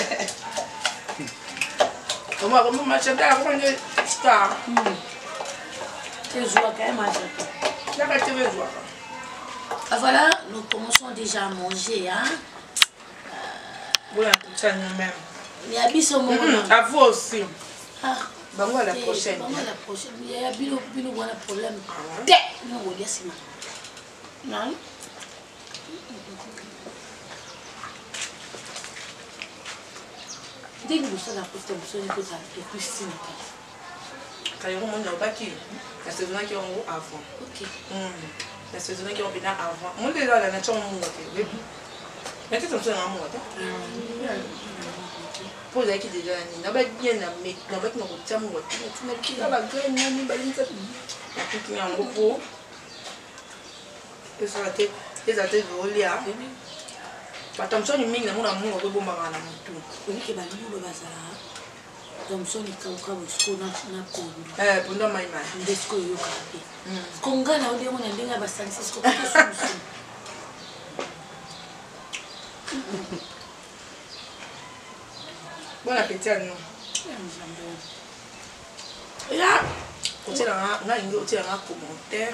Moi comme ma Chantal prend des star. Tu joues quand même ma Chantal. La ka TV joie. Voilà, nous commençons déjà à manger hein. Voilà, ça nous même. Il y a bis au moment. À vous aussi. Ah. Bah moi la prochaine. Bah moi la prochaine. Il y a bilo voilà problème. Dé, non on laisse là. Non. Dès que nous sommes à côté, nous sommes à côté de Christine. Quand il y a un monde là qui la saison qui ont avant. OK. La saison qui ont bien avant. Moi déjà la nature mon côté. Mais tu te sens en moi. Pour les qui déjà ni na ba bien na mais na ba no tsa mo tu na ki ba ga ni ba ni tsa na ki ki en gros et ça te les a te volia ba tam so ni mingi na mo na mo go bomba na mutu Oui que ba ni bo ba za comme ça ni ka bo sko na pondo punda mai mai ndesko yo ka pe konga na ode mo na ndenga ba San Francisco ko susu. Bon appétit à nous. Là, on tient un commentaire.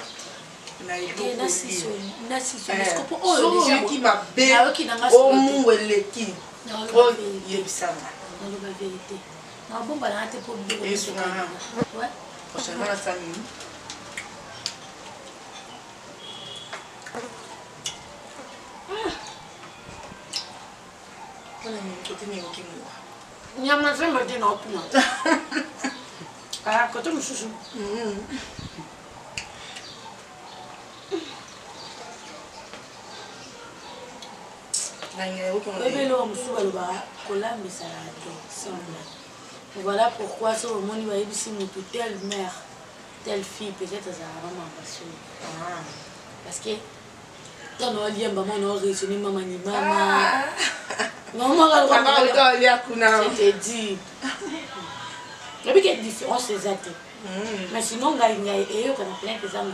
nyama zema tena opuna. Ah, koto msusu. Voilà pourquoi ce moment il va y avoir telle mère, telle fille, peut-être ça va vraiment passer. Parce que quand on lit un maman, on raisonne maman ni maman. Maman, c'était dit. Il y a une différence exacte. Mais sinon, il y a plein de gens.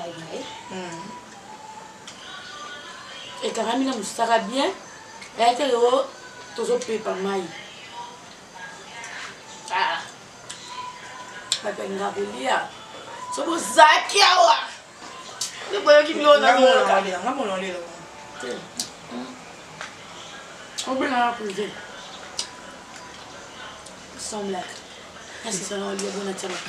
Et quand même, ça va bien. Il y a des gens qui sont pas mal. Ah. Je vais vous dire. C'est pour ça qu'il y a. C'est pour ça qu'il y a. On peut la poser. Semble. Est-ce que ça va lui bon attirer?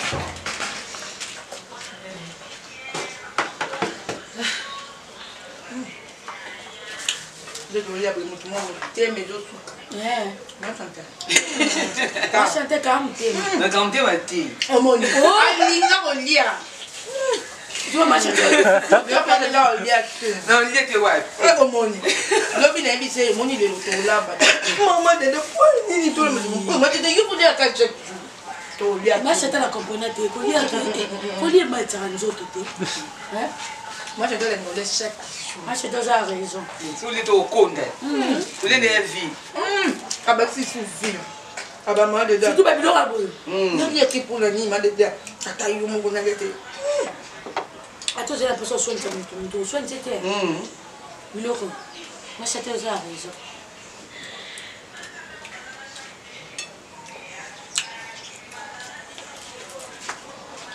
Je dois y aller pour moi. T'es mes autres. Ouais. Moi chanter. Moi chanter quand même. Mais quand tu vas dire. Oh mon Dieu. Ah, il n'a pas lié. Tu vas marcher. Tu vas pas de là lié. Non, il était ouais. Oh mon Dieu. Le vin est c'est mon idée l'auto là-bas. Maman de quoi il tout le monde. Moi tu dis il faut dire qu'à chaque moi j'étais la comprenante et collier mettre en autre côté. Hein? Moi je dois les demander chaque jour. Moi j'ai déjà raison. Vous êtes au compte. Vous êtes des vies. Ah bah si sous vie. Ah bah moi dedans. Surtout Babylone à bout. Non, il y a qui pour le nid, moi dedans. Ça taille le mot qu'on a été. Attends, j'ai l'impression que soigne ça me soigne c'était. Moi j'étais déjà raison.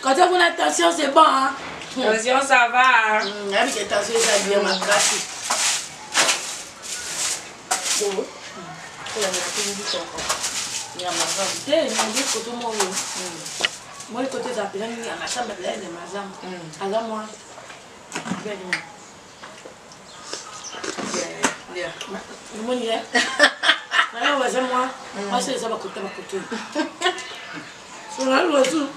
Quand tu as mon attention, c'est bon. Hein? Attention, ça va. Avec attention, ça vient ma crasse. Bon. Il y a ma femme. Il y a des côtés moi. Moi, le côté ça, il y a ma chambre, il y a ma zambe. Alors moi, bien. Bien. Moi, il y a. Alors, moi, moi, c'est ça, ma côté, ma côté. C'est là, l'oiseau.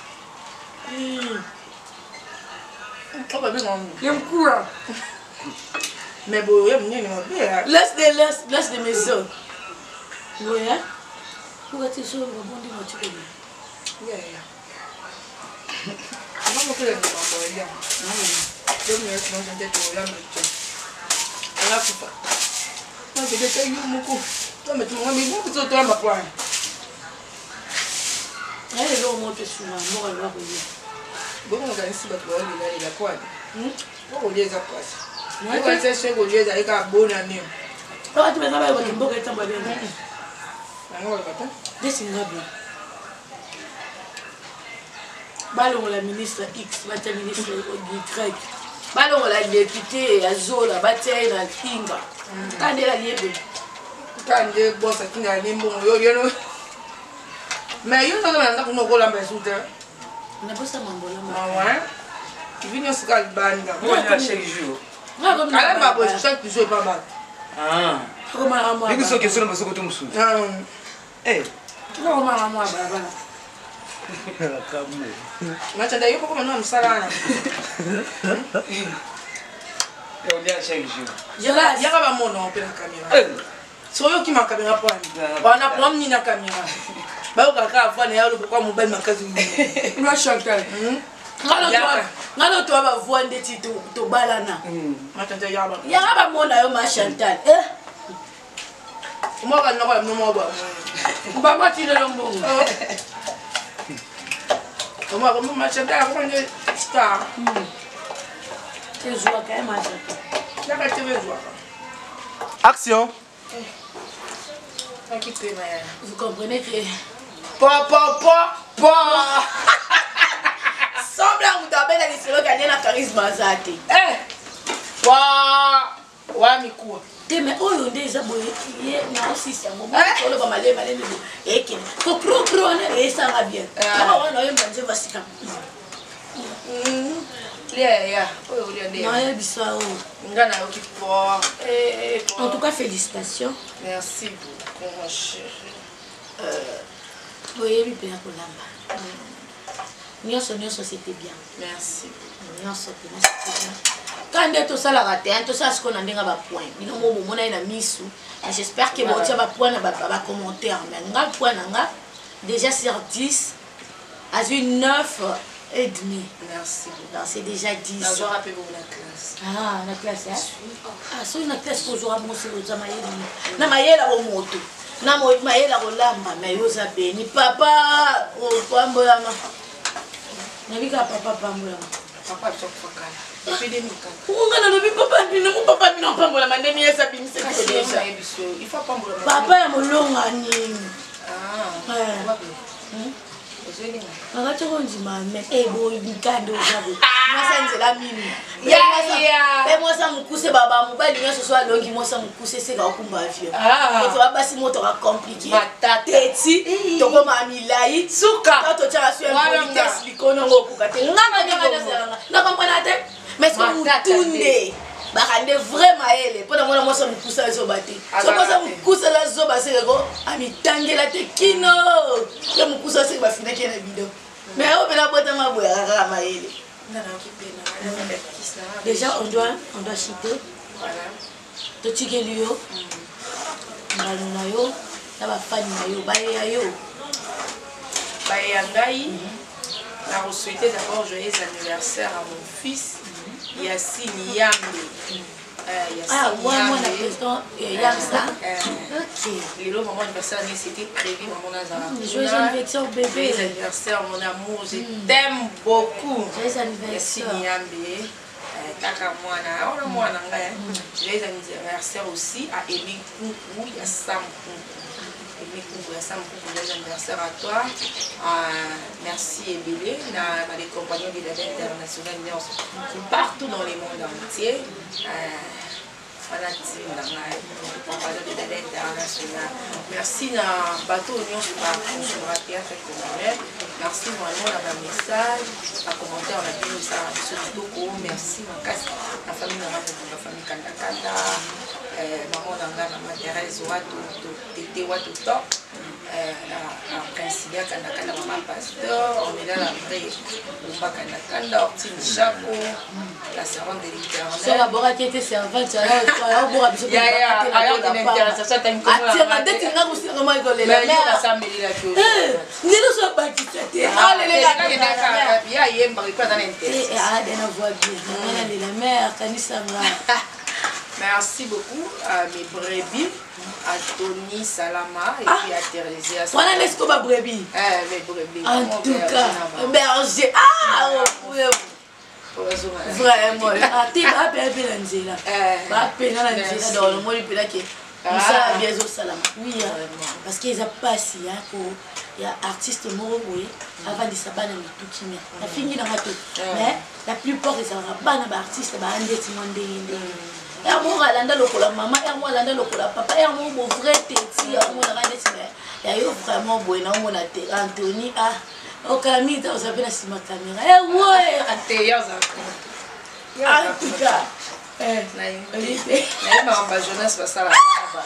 J'aime quoi? Mais bon, laisse des maisons. Oui, hein? Pourquoi tu es sur le bon du motu? Ballon la ministre X, la ministre Y. Ballon la député Azola, bataille la Kinga. Quand elle a lié, quand elle bosse à Kinga, elle est bon. Mais il y a un peu de temps on a pas ça, mon bon. Tu viens sur le ban. Moi, je chaque jour. Elle m'a posé chaque jour pas mal. Ah. Comment mais que question parce que tu me soudes. Eh. Non, maman, mais tu as eu comment nous salana. On vient chaque jour. Il y a pas mon nom pour la caméra. Soyo qui m'a caméra pour on a promis la caméra. Ba ukaka afana yalo kwa mobile makazi ngini. Moi Chantal. Ngalo to ba voande ti to balana. Matante yaba. Ya ba mona yo ma Chantal. Moi ka noko no mo ba. Ba ma ti le mbongo. Moi ko ma Chantal ko nge star. Tu joues quand même à Chantal. La ka TV jouer. Action. Vous comprenez que semble vous t'appelle à l'histoire gagner la charisme azate. Wa mikua. Mais oyo ndeza boye ye na osisi yango solo ba malema lele eke ko kro na esa nga bien ba wana yo manje basika Yeah. Oyo ya nde. na biswa o Ngana yo kipo. En tout cas félicitations. Merci beaucoup mon chéri. Oye bi pena kolamba. Nyonso c'était bien. Merci. Nyonso c'était bien. Quand on tout ça la raté, tout ça ce qu'on a ndinga ba point. Bino mo mona ina misu. J'espère que bon tia ba point na ba commentaire mais nga point nga déjà sur 10 à une 9 et demi. Merci. Donc c'est déjà 10. Je rappelle vous la classe. Ah, la classe hein. Ah, c'est une classe pour jouer à mon c'est le zamaye. Na mayela bo moto. Na mo mayela ko lamba mais yo za beni papa o pambola ma. Na bika papa pambola ma. Papa tu fokala. Ungana lobi papa bino papa bino pambola mandeni esa bini c'est déjà. Il faut pambola. Papa ya molonga nini. Ah. Akati konjima me ebo bikando zabo. Mwasa nzela mimi. Mwasa mukuse baba mobali nyoso so alongi mwasa mukuse seka okumba avio. Eto abasi moto ka compliqué. Teti toko mamilai suka. Kato tshaka so politesse likono ngokuka te. Ngama ngama zanga. Na kompana te. Mais so mutunde. Bakande vraiment ele. Pona mona mwasa mukuse zo bati. So mwasa mukuse la zo baseko amitangela te kino. Le mukuse seka bafina kena video. Mais on peut la boîte à ma boîte à ma maille. Déjà, on doit chiter. Voilà. Tu tiens l'eau. Nayo, la va faire nayo, baye Bayangai. On a souhaité d'abord joyeux anniversaire à mon fils Yassine Yambe. Ah, moi, la président Yamsa. Ok. Le moment anniversaire, c'était prévu, maman Nazara. Joyeux anniversaire, bébé. Joyeux anniversaire, mon amour. Je t'aime beaucoup. Joyeux anniversaire. Yassine Yambe. Kaka Mwana. On a Mwana. Joyeux anniversaire aussi à Émile Koukou, Yassam Koukou. anniversaire à toi. Merci Ebélé, les compagnons de l'Aide internationale partout dans le monde entier. Merci na bateau union sur la théâtre congolais. Merci vraiment à un message, à commentaire, on a dit ça merci la famille la famille Kanda maman d'Angana Thérèse Tété Watoto la principale Kanda maman pasteur on est là la vraie Lumba Kanda Ortine Chapo la servante de l'Éternel c'est la bora qui était servante alors bora biso ya alors de l'intéressant t'as une comment atira dès que nga aussi comment rigoler la mère la samedi la chose ndelo so bakita te allez ya yemba kwa dans l'intérêt dena voix bien la mère kanisa nga. Merci beaucoup à mes brebis, à Tony Salama et puis à Thérèse. Voilà les scoba brebis. Mes brebis. En tout cas, berger. Ah, vraiment. Ah, tu vas appeler l'Anzela. Va appeler l'Anzela dans le monde là qui. Ça bien au Salama. Oui, parce qu'ils ont passé pour il y a artiste moroboué avant de s'abattre dans tout qui met. La fini dans la tout. Mais la plupart des artistes ba andeti mondé. Ermo alanda lokola maman, ermo alanda lokola papa, ermo mo vrai teti, ermo na rande tine. Ya yo vraiment boina mo na te Anthony au camita on s'appelle la caméra. Eh ouais, ateya za. En tout cas, ma jeunesse va ça là.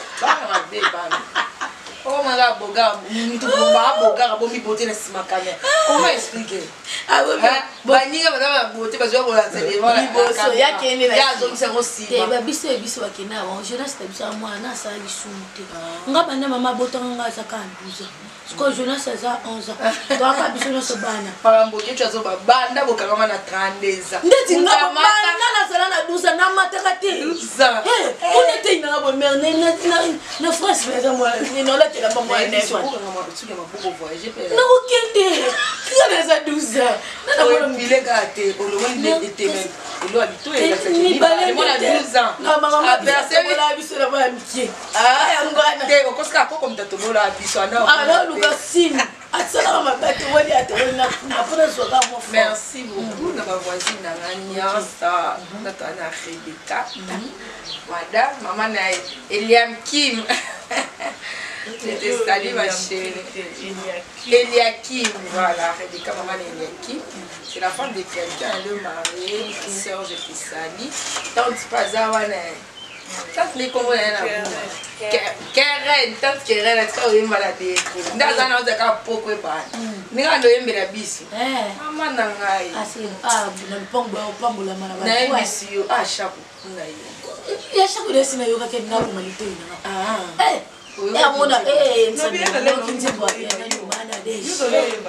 Oh my God, boga, boga, bomi beauté na sima caméra. Comment expliquer? Ah oui, baniga madame beauté parce que on la télé voilà. Boso ya kene na. Ya zone c'est aussi. Ba biso wakena ba jeunesse tabisa mwana sa lisumte. Nga bana mama botanga za kan 12 ans. Parce que jeunesse ça 11 ans. Donc ba biso no so bana. Para mboke tu azo ba banda bokanga na 32 ans. Ndeti nga bana na sala na 12 ans na mataka te. 12 ans. On était na bo mère na France mais moi ni no la te la maman ne pas. Na okende. Qui a 12 ans. Na na mile gâté, on le était même. Il doit tout et moi à 12 ans. Non maman personne la biso la ba amitié. Ah ngwana. Te okoska ko comme tato mola biso na. Alors Lucas Sim. Atala ma bato wali atona après soka mo. Merci beaucoup na ba voisine na Nyasa. Na tana Rebecca. Madame maman na Eliam Kim. C'était salut ma chérie. Eliakim, voilà, Rebecca, maman Eliakim. C'est la femme de quelqu'un, elle est mariée, ma soeur, je te salue. Tant que pas ça, tant que les Congolais, Keren, tant que Keren, elle est malade. Dans un autre cas, pourquoi pas? Nous avons eu la bise. Maman n'a pas eu. Ah, c'est un bon bon la maman. N'a eu ici, ah, chapeau. Il y a chaque fois que nous avons fait une humanité. Ah, ya mona nsabela kinje bwa ya nyumana deshi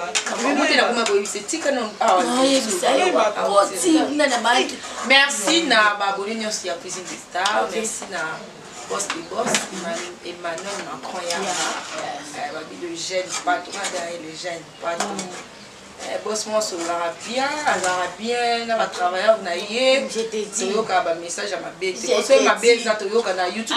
merci na baboli nyonso ya cuisine des stars merci na boss de boss Emmanuel Macron ya babi le jeune patron derrière le jeune patron boss moi sur la bien na ba travailleur na ye toyoka ba message à ma bête parce ma bête na toyoka na YouTube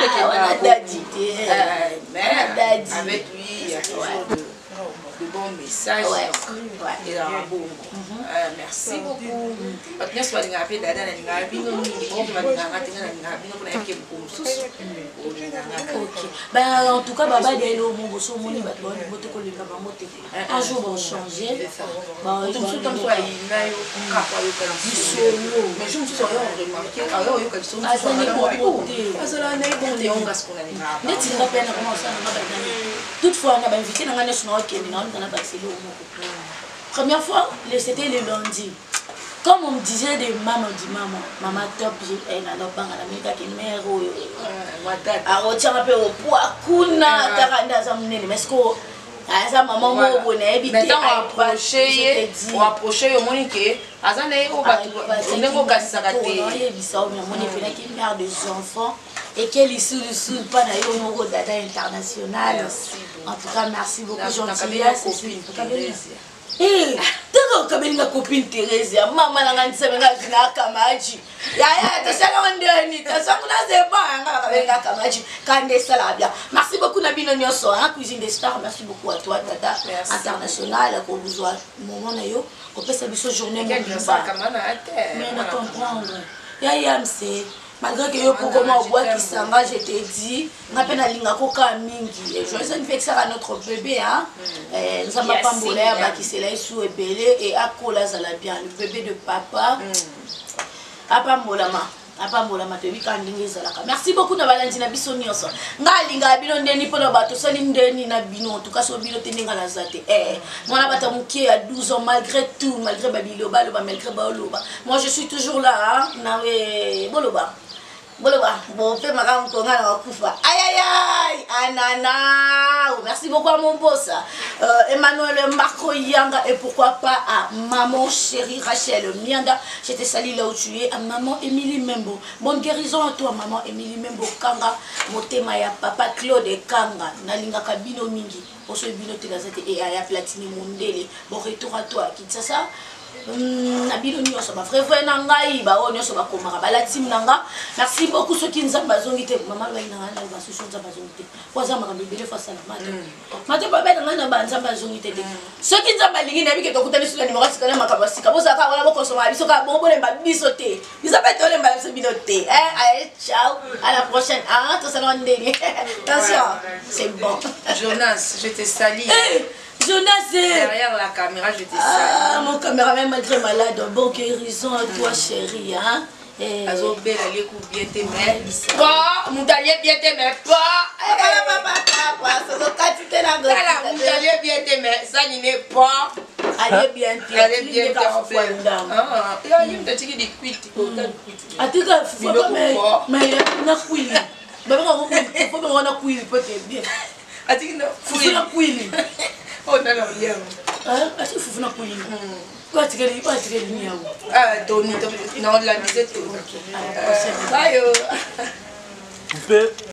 avec lui il y a toujours de bons messages et la bon merci beaucoup bien soit les rappeler dada na ngabi no mingi bon ba ngaka tinga na ngabi no kuna yake msusu OK ben en tout cas baba de lo mo boso moni ba to bote ko linga ba mote un jour vont changer ba tout ce temps soit ina yo ka kwa yo kana solo mais je me suis remarqué alors yo ka solo ça n'est pas beauté ça n'est pas beauté on gas qu'on a ni neti nga pena comment ça na ba toutefois on a invité na ngane sino okeni na on a passé le première fois c'était le lundi. Comme on me disait de maman, maman top, elle a pas la mère qui mère ou à retirer un peu au poids, kuna, taranda zamne, mais ce que ça maman m'a bonné, éviter à approcher au monique, à ça n'est pas on est au cas ça gâté. On est fait qui mère des enfants et qu'elle est sous pas d'ailleurs au dada international. En tout cas, merci beaucoup, gentillesse. Eh, d'accord, comme une copine Thérèse, maman n'a pas dit ça, mais là, je n'ai pas dit. Merci beaucoup Nabino Nyoso, Cuisine des Stars. Merci beaucoup à toi, Tata International, pour vous avoir moment nayo, pour faire cette journée. Mais on comprendre. C'est malgré que yo pour comment bois qui s'engage, je t'ai dit, on appelle à l'ingako mingi. Joyeux anniversaire à notre bébé, hein. Nous avons pas mbolaire qui s'est là sous et belé et à Kola Zalabia, le bébé de papa. Apa molama. Merci beaucoup na balandi na biso nyonso. Ngalinga bino ndeni pona bato sali ndeni na bino to kaso bino teninga la zate. Mwana bata mukie à 12 ans malgré tout, malgré babiloba loba malgré baoloba. Moi je suis toujours là hein, na boloba. Boloba, bon fait maram ko ngana wakufa. Aïe aïe aïe, anana. Merci beaucoup à mon boss. Emmanuel Marco Yanga et pourquoi pas à maman chérie Rachel Mianda. J'étais sali là où tu es à maman Émilie Membo. Bonne guérison à toi maman Émilie Membo Kanga. Motema ya papa Claude Kanga. Nalinga kabino mingi. Oso bino telazete et aya platine mondele. Bon retour à toi Kitsasa. Nabilo nyonso ba frère nangai ba o nyonso ba komaka ba la team nanga. Merci beaucoup ceux qui nous ont bazongité maman ba ina na ba solution za bazongité poza maka bibele face à la mate mate ba ba na ba nza bazongité de ceux qui nous ont balingi na bike to kutani sur numéro sikana makabasika boza ka wala boko soma biso ka bon bolemba biso te biso ba tole mba biso binote allez ciao à la prochaine tout ça ndeni attention c'est bon Jonas je te salue Jonas derrière la caméra, je te salue. Mon caméraman malgré malade, bon guérison à toi chérie. Hein? Azobé allez coup bien t'aimer. Pas, Moutalier bien t'aimer. Pas. Moutalier bien t'aimer. Ça n'est pas. Allez bien t'aimer. Allez bien t'aimer. Il y a un petit qui dit à tout cas, il faut pas mais on a couillé. Mais on a couillé peut-être bien. À tout cas, on a couillé. Oh non, non, bien. Est-ce qu'il faut couiller? Quoi, tu veux dire? Ah, Tony, non, la disette. Bye.